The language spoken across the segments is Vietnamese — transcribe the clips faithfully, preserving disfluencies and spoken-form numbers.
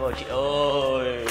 rồi chị ơi.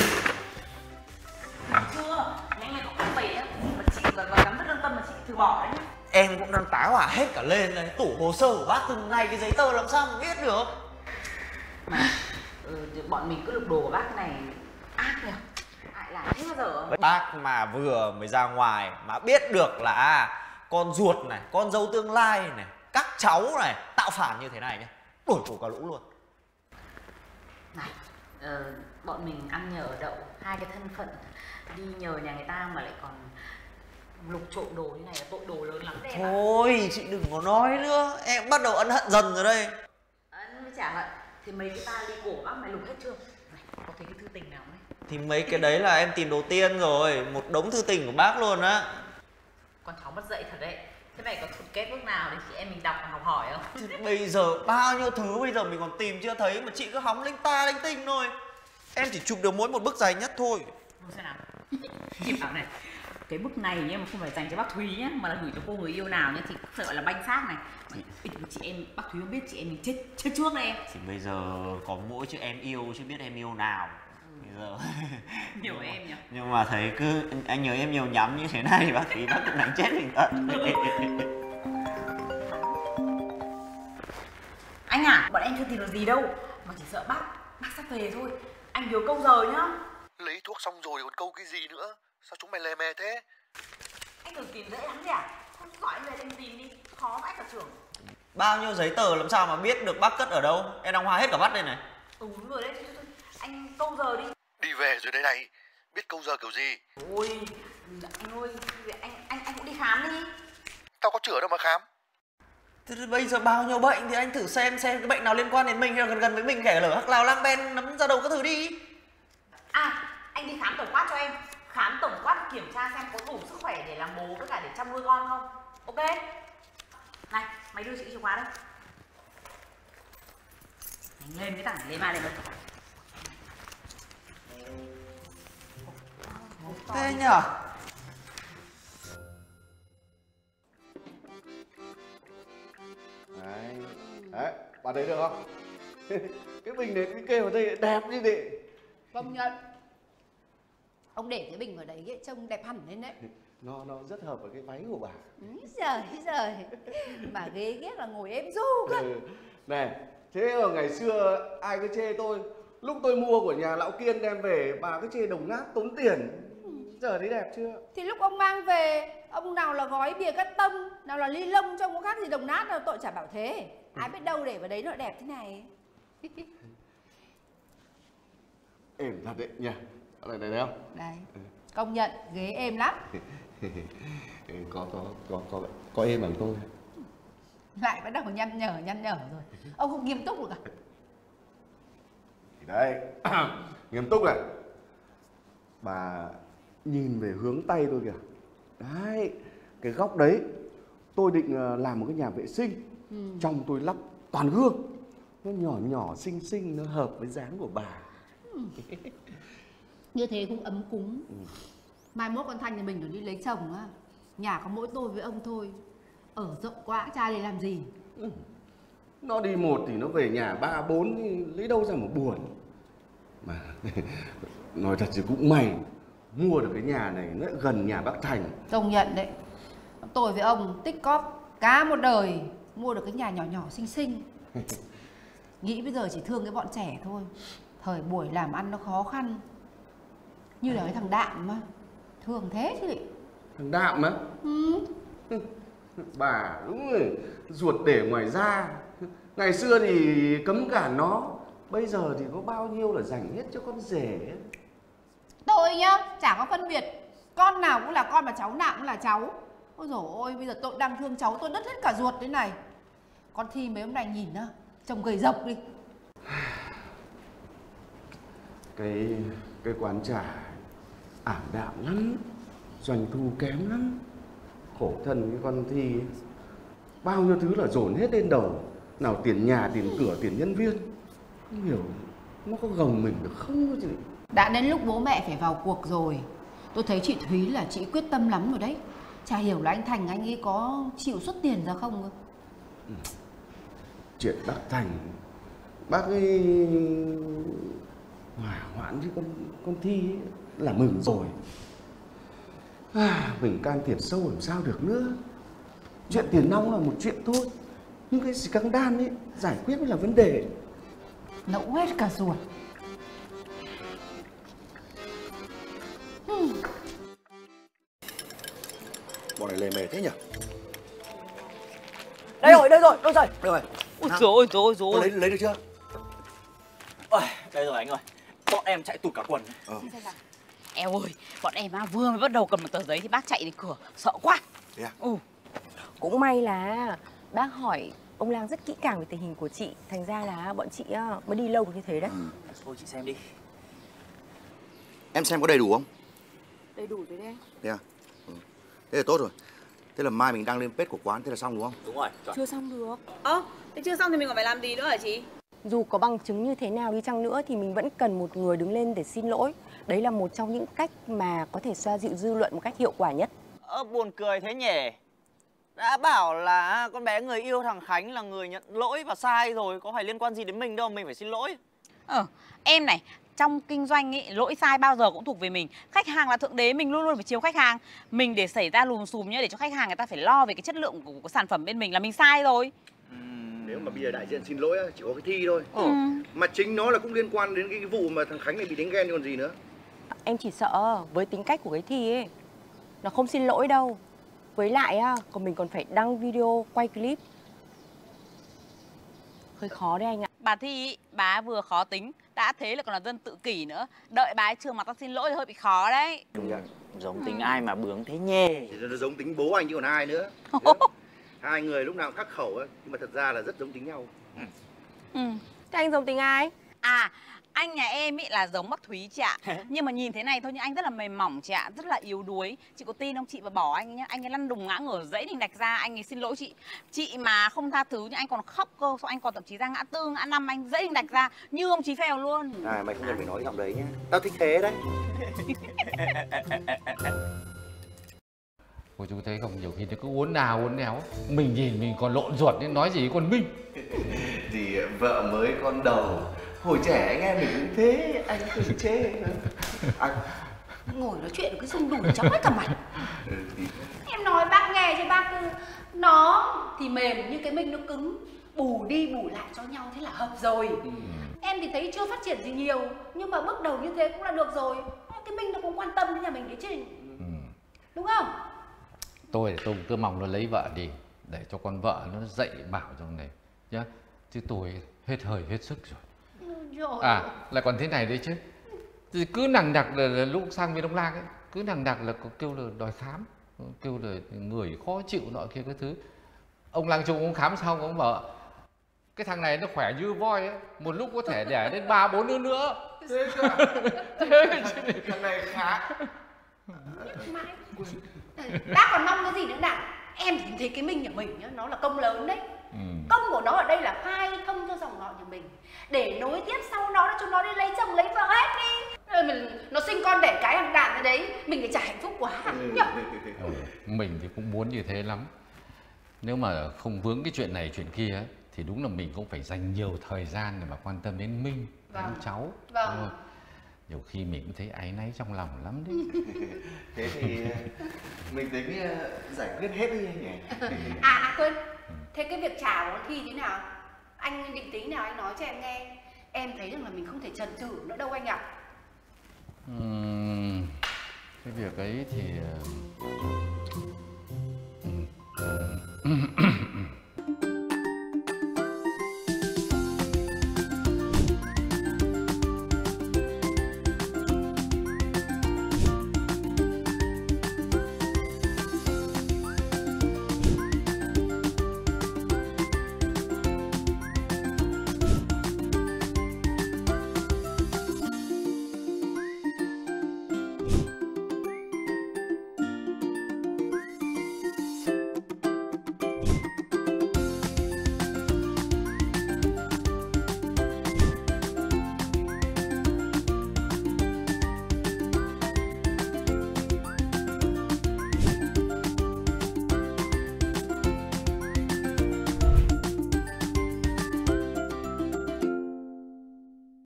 Chưa, nhanh này có không bảy nhá. Mà chị còn cắm rất lương tâm mà chị từ bỏ đấy nhá. Em cũng đang tá hỏa hết cả lên này. Tủ hồ sơ của bác từng này cái giấy tờ làm sao mà biết được. Mà ừ, bọn mình cứ lục đồ của bác này ác nhỉ. Ai làm thế bao giờ? Bác mà vừa mới ra ngoài mà biết được là con ruột này, con dâu tương lai này, các cháu này tạo phản như thế này nhá, đuổi cổ cả lũ luôn. Này, ờ, bọn mình ăn nhờ ở đậu, hai cái thân phận đi nhờ nhà người ta mà lại còn lục trộm đồ như này là tội đồ lớn lắm đấy. Thôi chị đừng có nói nữa, em bắt đầu ân hận dần rồi đây. Ân với chả hận thì mấy cái vali cổ bác mày lục hết chưa? Này, có thấy cái thư tình nào đấy? Thì mấy cái đấy là em tìm đầu tiên rồi, một đống thư tình của bác luôn á. Con cháu mất dạy thật đấy. Thế mày có thuật kết bước nào để chị em mình đọc và học hỏi không? Thì bây giờ bao nhiêu thứ bây giờ mình còn tìm chưa thấy mà chị cứ hóng linh ta linh tinh thôi. Em chỉ chụp được mỗi một bức dài nhất thôi. Không xem nào. Chị bảo này, cái bức này nhé mà không phải dành cho bác Thúy nhé, mà là gửi cho cô người yêu nào nhé thì phải gọi là banh xác này. Chị, chị em bác Thúy không biết chị em mình chết chết trước đây em. Thì bây giờ có mỗi chữ em yêu chứ biết em yêu nào. Bây giờ nhiều em nhỉ. Nhưng mà thấy cứ anh nhớ em nhiều nhắm như thế này bác Thúy bác cũng đánh chết mình tận. Anh à, bọn em chưa tìm được gì đâu mà chỉ sợ bác bác sắp về thôi. Anh nhớ câu giờ nhá. Lấy thuốc xong rồi còn câu cái gì nữa? Sao chúng mày lè mè thế? Anh tưởng tìm dễ lắm đấy à? Không gọi anh về đây tìm đi, khó vãi cả trưởng. Bao nhiêu giấy tờ làm sao mà biết được bác cất ở đâu? Em đang hoa hết cả mắt đây này. Ừ vừa đấy, anh câu giờ đi. Đi về rồi đây này, biết câu giờ kiểu gì? Ôi, anh ơi, anh anh anh cũng đi khám đi. Tao có chữa đâu mà khám. Thế bây giờ bao nhiêu bệnh thì anh thử xem xem cái bệnh nào liên quan đến mình hay là gần gần với mình, kẻ lở hắc lao lang ben nấm ra đầu các thứ đi. À, anh đi khám tổng quát cho em. Khám tổng quát kiểm tra xem có đủ sức khỏe để làm bố với cả để chăm nuôi con không. Ok. Này, mày đưa chị chìa khóa đây. Anh lên cái tảng lên mai này mới. Thế nhở? Đấy, đấy, bạn thấy được không? Cái bình này cái kê vào đây đẹp như thế. Công nhận. Ông để cái bình vào đấy ấy, trông đẹp hẳn lên đấy. Nó nó rất hợp với cái váy của bà. Úi giời, giời. Mà ghế ghét là ngồi êm du cơ. Ừ. Này, thế ở ngày xưa ai cứ chê tôi, lúc tôi mua của nhà lão Kiên đem về bà cứ chê đồng nát tốn tiền. Giờ thấy đẹp chưa? Thì lúc ông mang về, ông nào là gói bìa cắt tông, nào là ly lông, trông có khác gì đồng nát đâu, tội chả bảo thế. Ai biết đâu để vào đấy nó đẹp thế này. Êm thật đấy nhỉ. Đây này thấy không? Đấy. Công nhận ghế êm lắm. có có có có có êm bằng tôi. Lại bắt đầu nhăn nhở nhăn nhở rồi. Ông không nghiêm túc được à? Thì đấy, nghiêm túc này. Bà nhìn về hướng tay tôi kìa. Đấy, cái góc đấy tôi định làm một cái nhà vệ sinh. Ừ. Trong tôi lắp toàn gương. Nó nhỏ nhỏ xinh xinh, nó hợp với dáng của bà. Ừ. Như thế cũng ấm cúng. Ừ. Mai mốt con Thanh nhà mình rồi đi lấy chồng á, nhà có mỗi tôi với ông thôi, ở rộng quá trai để làm gì. Ừ. Nó đi một thì nó về nhà ba bốn thì lấy đâu ra mà buồn. Mà nói thật thì cũng may mua được cái nhà này nó gần nhà bác Thành. Công nhận đấy. Tôi với ông tích cóp cả một đời mua được cái nhà nhỏ nhỏ xinh xinh. Nghĩ bây giờ chỉ thương cái bọn trẻ thôi. Thời buổi làm ăn nó khó khăn. Như là cái thằng Đạm mà. Thương thế chứ. Thằng Đạm á? Ừ. Bà đúng rồi, ruột để ngoài da. Ngày xưa thì cấm cản nó, bây giờ thì có bao nhiêu là dành hết cho con rể. Tôi nhá, chả có phân biệt. Con nào cũng là con mà cháu nào cũng là cháu. Ôi dồi ôi, bây giờ tôi đang thương cháu, tôi đứt hết cả ruột thế này. Con Thi mấy hôm nay nhìn á, trông gầy rộc đi. Cái cái quán trà ảm đạm lắm, doanh thu kém lắm. Khổ thân cái con Thi ấy. Bao nhiêu thứ là dồn hết lên đầu. Nào tiền nhà, tiền cửa, tiền nhân viên. Không hiểu nó có gồng mình được không chị? Đã đến lúc bố mẹ phải vào cuộc rồi. Tôi thấy chị Thúy là chị quyết tâm lắm rồi đấy. Chả hiểu là anh Thành anh ấy có chịu xuất tiền ra không cơ. Ừ. Chuyện bác Thành, bác ấy hỏa hoãn với con con Thi ấy, là mừng rồi. À, mình can thiệp sâu làm sao được nữa. Chuyện tiền nong là một chuyện thôi, nhưng cái scandal ấy giải quyết mới là vấn đề. Nẫu hết cả ruột. Bọn này lề mề thế nhỉ? Đây rồi, đây rồi, đâu rồi? Đây rồi. Ôi dồi ôi, dồi ôi, dồi ôi. Lấy, lấy được chưa? Ôi, đây rồi anh ơi. Bọn em chạy tụt cả quần. Ờ. Eo ơi, bọn em á vừa mới bắt đầu cầm một tờ giấy thì bác chạy đến cửa, sợ quá. Thế à? Ừ. Cũng may là bác hỏi ông Lang rất kỹ càng về tình hình của chị, thành ra là bọn chị mới đi lâu được như thế đấy. Ừ. Thôi chị xem đi. Em xem có đầy đủ không? Đầy đủ rồi đấy. Thế à? Ừ. Thế là tốt rồi. Thế là mai mình đăng lên page của quán, thế là xong đúng không? Đúng rồi, chuẩn. Chưa xong được. Ơ, thế chưa xong thì mình còn phải làm gì nữa hả chị? Dù có bằng chứng như thế nào đi chăng nữa thì mình vẫn cần một người đứng lên để xin lỗi. Đấy là một trong những cách mà có thể xoa dịu dư luận một cách hiệu quả nhất. Ơ, buồn cười thế nhỉ? Đã bảo là con bé người yêu thằng Khánh là người nhận lỗi và sai rồi, có phải liên quan gì đến mình đâu, mình phải xin lỗi. Ờ, em này, trong kinh doanh ý, lỗi sai bao giờ cũng thuộc về mình. Khách hàng là thượng đế, mình luôn luôn phải chiều khách hàng. Mình để xảy ra lùm xùm nhá, để cho khách hàng người ta phải lo về cái chất lượng của, của sản phẩm bên mình là mình sai rồi. Nếu mà bây giờ đại diện xin lỗi chỉ có cái Thi thôi. Ừ. Mà chính nó là cũng liên quan đến cái vụ mà thằng Khánh này bị đánh ghen còn gì nữa. Em chỉ sợ với tính cách của cái Thi ấy, nó không xin lỗi đâu. Với lại á, còn mình còn phải đăng video, quay clip. Hơi khó đấy anh ạ. Bà Thi ý, bà vừa khó tính, đã thế là còn là dân tự kỷ nữa. Đợi bà ấy trường mặt ta xin lỗi thì hơi bị khó đấy. Đúng rồi. Giống tính ai mà bướng thế nhỉ? Thì nó giống tính bố anh chứ còn ai nữa. Hai người lúc nào cũng khắc khẩu ấy, nhưng mà thật ra là rất giống tính nhau. Ừ. Thế anh giống tính ai? À, anh nhà em ý là giống bác Thúy chị ạ. Nhưng mà nhìn thế này thôi nhưng anh rất là mềm mỏng chị ạ, rất là yếu đuối. Chị có tin không chị mà bỏ anh ấy nhá, anh ấy lăn đùng ngã ngửa dãy đình đạch ra, anh ấy xin lỗi chị. Chị mà không tha thứ nhưng anh còn khóc cơ, xong anh còn thậm chí ra ngã tư, ngã năm anh dãy đình đạch ra như ông Chí Phèo luôn. À, mày không cần phải nói giọng đấy nhá. Tao thích thế đấy. Cô chú thấy không, nhiều khi nó cứ uốn nào uốn néo, mình nhìn mình còn lộn ruột nên nói gì con Minh. Thì vợ mới con đầu, hồi trẻ anh em mình cũng thế, anh cứ chê. Anh Ngồi nói chuyện cứ rung đùi chóng hết cả mặt. ừ, thì... Em nói bác nghe chứ bác cứ nó thì mềm nhưng cái mình nó cứng, bù đi bù lại cho nhau thế là hợp rồi. Ừ. Em thì thấy chưa phát triển gì nhiều nhưng mà bước đầu như thế cũng là được rồi. Cái mình nó cũng quan tâm đến nhà mình đấy chứ. Ừ. Đúng không? Tôi tôi cứ mong nó lấy vợ đi để cho con vợ nó dạy bảo trong này nhá, chứ tôi hết hơi hết sức rồi. Rồi. À lại còn thế này đấy chứ, thì cứ nằng nặc là, là lúc sang bên ông Lang ấy, cứ nằng nặc là kêu là đòi khám, kêu là người khó chịu nọ kia cái thứ. Ông Lang Trung ông khám xong ông bảo cái thằng này nó khỏe như voi ấy, một lúc có thể đẻ đến ba bốn đứa nữa. Thế cơ à? Thế thằng này khá. Mãi. Bác còn mong cái gì nữa nào? Em thì thấy cái mình nhà mình nhá, nó là công lớn đấy. Ừ. Công của nó ở đây là khai thông cho dòng họ nhà mình, để nối tiếp sau nó cho nó đi lấy chồng lấy vợ hết đi. Rồi mình nó sinh con đẻ cái thằng đàn ra đấy, mình phải chả hạnh phúc quá nhỉ? Ừ, mình thì cũng muốn như thế lắm. Nếu mà không vướng cái chuyện này chuyện kia ấy, thì đúng là mình cũng phải dành nhiều thời gian để mà quan tâm đến Minh, vâng. Đến cháu. Vâng. Nhiều khi mình cũng thấy áy náy trong lòng lắm đấy. Thế thì mình tính giải quyết hết đi anh nhỉ? À, à quên, thế cái việc trả của Thi thế nào? Anh định tính nào anh nói cho em nghe. Em thấy rằng là mình không thể chần chừ nữa đâu anh ạ. Uhm, cái việc ấy thì...